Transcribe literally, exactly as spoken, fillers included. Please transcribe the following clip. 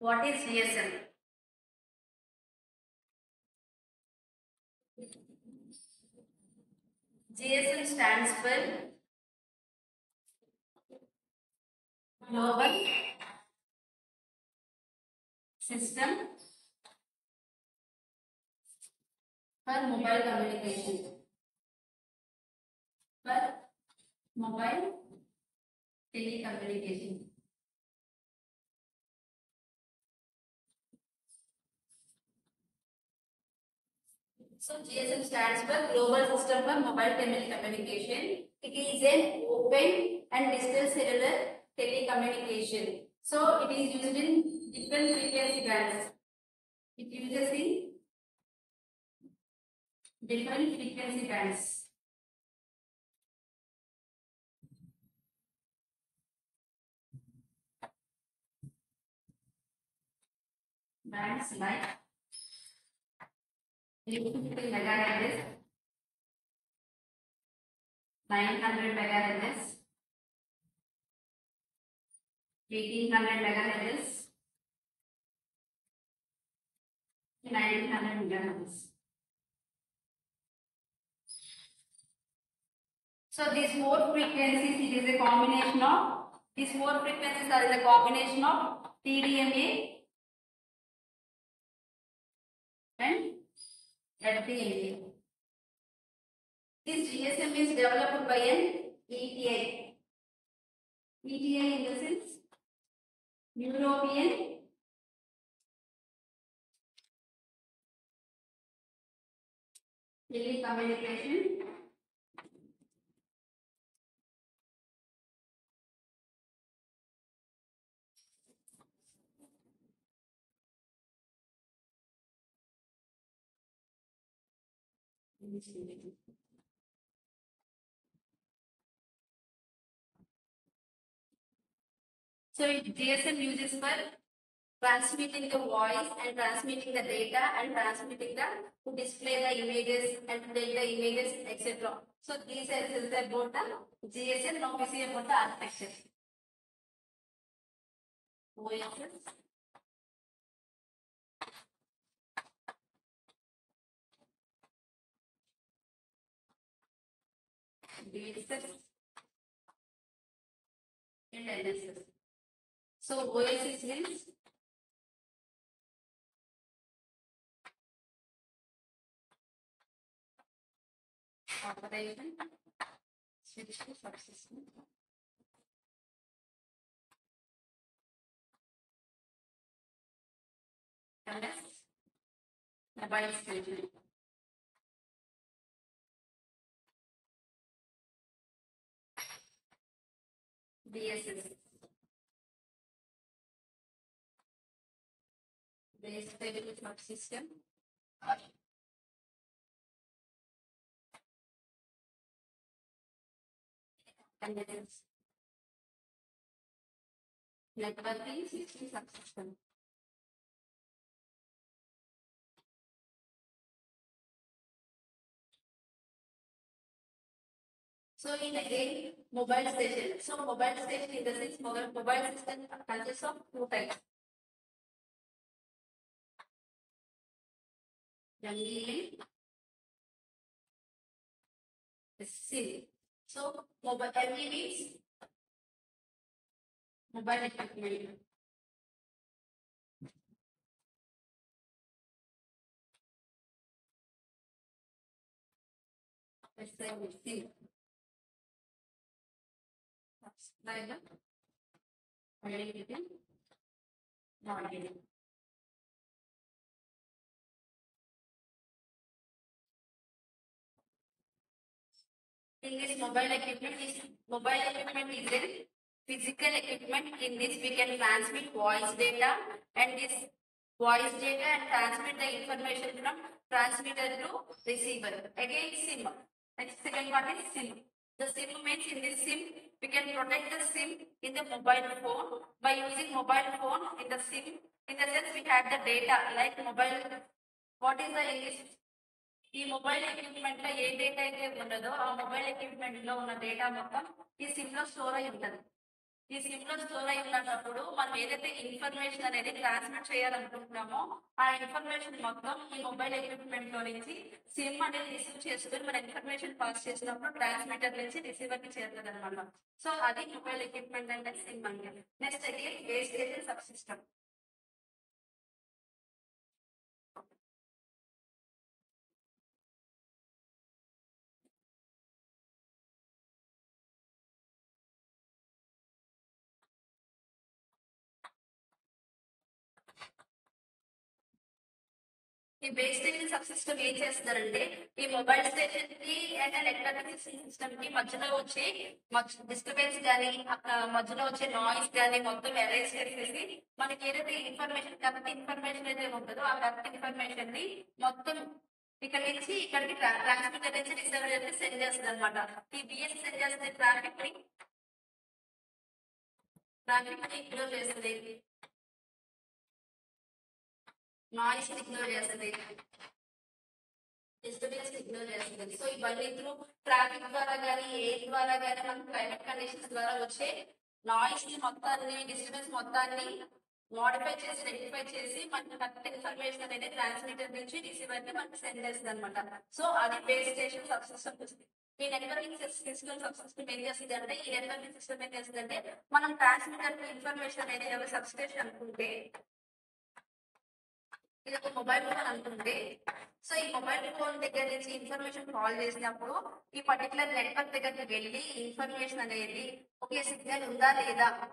What is G S M? G S M stands for Global System for Mobile Communication. For Mobile Telecommunication. So G S M stands for Global System for Mobile Telecommunication. It is an open and digital cellular telecommunication. So it is used in different frequency bands. It uses in different frequency bands. Bands like three hundred fifty megahertz, nine hundred megahertz, eighteen hundred megahertz, nineteen hundred megahertz. So these four frequencies, it is a combination of, these four frequencies are the combination of T D M A and F D M A. This G S M is developed by an E T I. E T I in the sense European Telecommunication So G S M uses for transmitting the voice and transmitting the data and transmitting the to display the images and to take the images, et cetera. So these are is about the G S M. Now we see about the architecture. O S S. D S S and N S S. So O S S means operation switch to subsystem. M S mobile station. D S S. Base stable subsystem. And then it's networking system subsystem. So in again mobile station. So mobile station in the sense mobile mobile system consists of two types. M D M, SIM. So mobile M D means mobile equipment. Let's say SIM. Subscriber, identity, non-identity. In this mobile equipment is mobile equipment is a physical equipment in which we can transmit voice data and this voice data and transmit the information from transmitter to receiver. Again SIM. Next second one is SIM. The SIM means in this SIM we can protect the SIM in the mobile phone by using mobile phone in the SIM. In the sense we had the data like mobile. What is the English? ఈ mobile equipment లో ఏ data అయితే ఉండదో ఆ mobile equipment లో ఉన్న data మొత్తం ఈ సిమ్ లో స్టోర్ అయి ఉంటుంది. ఈ సిమ్ లో స్టోర్ అయి ఉన్నప్పుడు మనం ఏదైతే ఇన్ఫర్మేషన్ అనేది ట్రాన్స్మిట్ చేయాలనుకుంటున్నామో ఆ ఇన్ఫర్మేషన్ మొత్తం ఈ మొబైల్ ఎక్విప్మెంట్ లో నుంచి సిమ్ అనేది రిసీవ్ చేసుకుని మన ఇన్ఫర్మేషన్ పాస్ చేసినప్పుడు ట్రాన్స్మిటర్ నుంచి రిసీవర్ కి చేరుతుంది అనమాట. సో అది మొబైల్ ఎక్విప్మెంట్ అంటే సిమ్ అంటే. నెక్స్ట్ అది బేస్ స్టేషన్ సబ్ సిస్టమ్. ఈ బేస్ స్టేషన్ సబ్ సిస్టమ్ ఏం చేస్తారంటే ఈ మొబైల్ స్టేషన్ కి అండ్ నెట్వర్క్ సిస్టమ్ కి మధ్యలో వచ్చే డిస్టర్బెన్స్ కానీ మధ్యలో వచ్చే నాయిస్ కానీ మొత్తం అరేంజ్ చేసేసి మనకి ఏదైతే ఇన్ఫర్మేషన్ కరెక్ట్ ఇన్ఫర్మేషన్ అయితే ఉంటుందో ఆ కరెక్ట్ ఇన్ఫర్మేషన్ ని మొత్తం ఇక్కడ నుంచి ఇక్కడికి ట్రాన్స్మిటర్ నుంచి రిసీవర్ సెండ్ చేస్తుంది అనమాట. ఈ బిఎస్ సెండ్ చేస్తుంది ట్రాఫిక్ ని ట్రాఫిక్ ని ఇగ్నోర్ చేస్తుంది, నాయిస్ ఇగ్నోర్ చేస్తుంది, డిస్టర్బెన్స్ ఇగ్నోర్ చేస్తుంది. సో ఇవన్నీ త్రూ ట్రాఫిక్ ద్వారా కానీ ఎయిర్ ద్వారా కానీ మన క్లైమేట్ కండిషన్స్ ద్వారా వచ్చే నాయిస్ ని మొత్తాన్ని డిస్టర్బెన్స్ మొత్తాన్ని మోడిఫై చేసి రెక్టిఫై చేసి మనకి కరెక్ట్ ఇన్ఫర్మేషన్ అనేది ట్రాన్స్మిటర్ నుంచి రిసీవర్ కి మనకి సెండ్ చేస్తుంది అనమాట. సో అది బేస్ స్టేషన్ సబ్ సిస్టమ్ వస్తుంది. ఈ నెట్వర్కింగ్ సిస్టమ్ సబ్ సిస్టమ్ ఏం చేస్తుంది అంటే ఈ నెట్వర్కింగ్ సిస్టమ్ ఏం చేస్తుంది అంటే మనం ట్రాన్స్మిటర్ ఇన్ఫర్మేషన్ అనేది ఎవరు సబ్ స్టేషన్ అనుకుంటే ఇది ఒక మొబైల్ ఫోన్ అనుకుంటే సో ఈ మొబైల్ ఫోన్ దగ్గర నుంచి ఇన్ఫర్మేషన్ కాల్ చేసినప్పుడు ఈ పర్టికులర్ నెట్వర్క్ దగ్గరికి వెళ్ళి ఇన్ఫర్మేషన్ అనేది ఒకే సిగ్నల్ ఉందా లేదా